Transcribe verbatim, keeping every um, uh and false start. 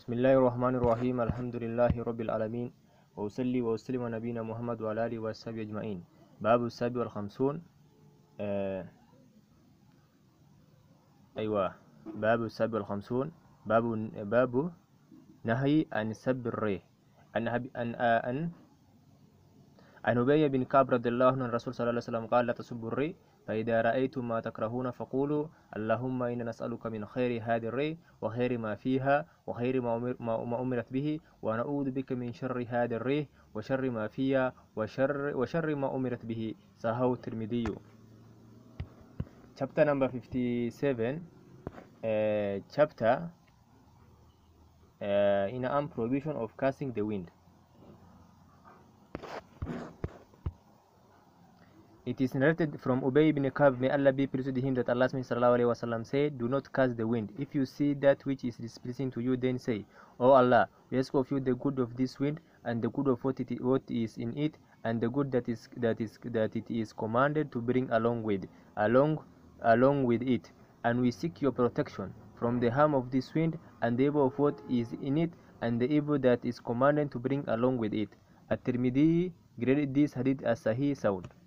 بسم الله الرحمن الرحيم. الحمد لله رب العالمين، وأصلي وأسلم على نبينا محمد وعلى آله وصحبه أجمعين. باب السابع والخمسون. آه أيوة، باب السابع والخمسون. باب باب نهي عن سب الريح. عن عن عن عن أبي بن كعب رضي الله عنه الرسول صلى الله عليه وسلم قال: لا تسبوا الريح، فإذا رأيتم ما تكرهون فقولوا اللهم إنا نسألك من خير هذه الريح وخير ما فيها وخير ما, أمر ما أمرت به، ونعوذ بك من شر هذه الريح وشر ما فيها وشر, وشر ما أمرت به. صححه الترمذي. Chapter number fifty-seven. uh, Chapter uh, in an prohibition of casting the wind. It is narrated from Ubay ibn Ka'b, may Allah be pleased with him, that Allah's Messenger sallallahu alaihi wasallam said, "Do not cast the wind. If you see that which is displeasing to you, then say, O Allah, we ask of you the good of this wind, and the good of what it what is in it, and the good that is that is that it is commanded to bring along with along along with it, and we seek your protection from the harm of this wind, and the evil of what is in it, and the evil that is commanded to bring along with it." At-Tirmidhi graded this hadith as Sahih sound.